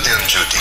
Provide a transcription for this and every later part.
Duterte on duty.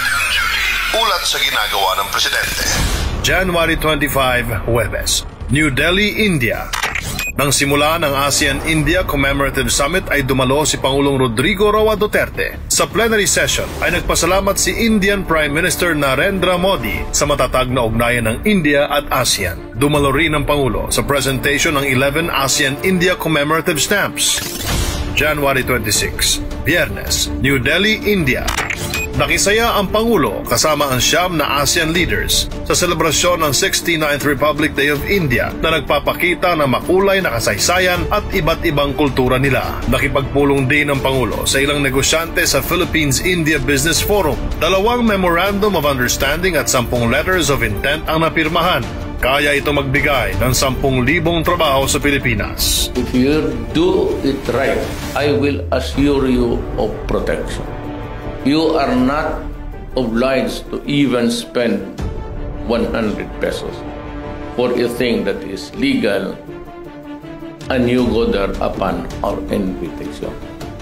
Ulat sa ginagawa ng Presidente. January 25, Huwebes, New Delhi, India. Nang simula ng ASEAN-India Commemorative Summit ay dumalo si Pangulong Rodrigo Roa Duterte. Sa plenary session ay nagpasalamat si Indian Prime Minister Narendra Modi sa matatag na ugnayan ng India at ASEAN. Dumalo rin ang Pangulo sa presentation ng 11 ASEAN-India Commemorative Stamps. January 26, Biyernes, New Delhi, India. Nakisaya ang Pangulo kasama ang 9 na ASEAN leaders sa selebrasyon ng 69th Republic Day of India na nagpapakita ng makulay na kasaysayan at iba't ibang kultura nila. Nakipagpulong din ang Pangulo sa ilang negosyante sa Philippines-India Business Forum. 2 Memorandum of Understanding at 10 Letters of Intent ang napirmahan. Kaya ito magbigay ng 10,000 trabaho sa Pilipinas. If you do it right, I will assure you of protection. You are not obliged to even spend 100 pesos for a thing that is legal and you go there upon our invitation.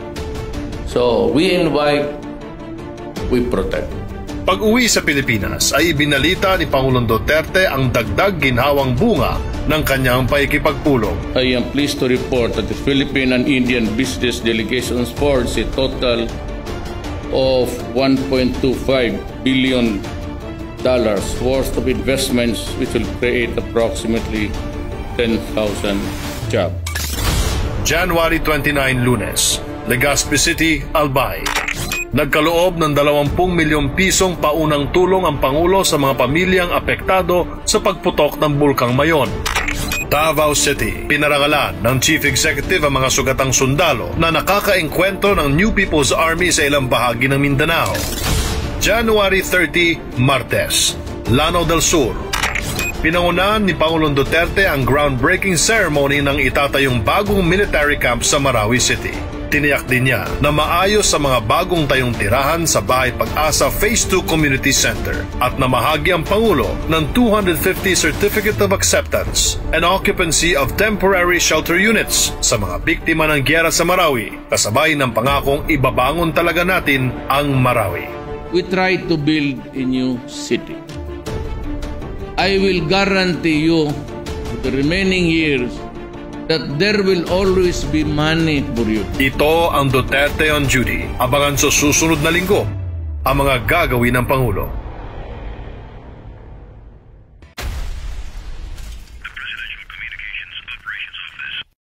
So we invite, we protect. Pag-uwi sa Pilipinas ay ibinalita ni Pangulong Duterte ang dagdag ginhawang bunga ng kanyang paikipagpulong. I am pleased to report that the Philippine and Indian business delegations forged a total of $1.25 billion worth of investments which will create approximately 10,000 jobs. January 29, Lunes, Legazpi City, Albay. Nagkaloob ng 20 milyong pisong paunang tulong ang Pangulo sa mga pamilyang apektado sa pagputok ng Bulkang Mayon. Davao City, pinarangalan ng Chief Executive ang mga sugatang sundalo na nakakaengkwentro ng New People's Army sa ilang bahagi ng Mindanao. January 30, Martes, Lanao del Sur. Pinangunahan ni Pangulong Duterte ang groundbreaking ceremony ng itatayong bagong military camp sa Marawi City. Tiniyak din niya na maayos sa mga bagong tayong tirahan sa Bahay Pag-asa Phase 2 Community Center at namahagi ang Pangulo ng 250 Certificate of Acceptance and Occupancy of Temporary Shelter Units sa mga biktima ng gyera sa Marawi, kasabay ng pangakong ibabangon talaga natin ang Marawi. We try to build a new city. I will guarantee you the remaining years that there will always be money for you. Ito ang Duterte on duty. Abangan sa susunod na linggo ang mga gagawin ng Pangulo.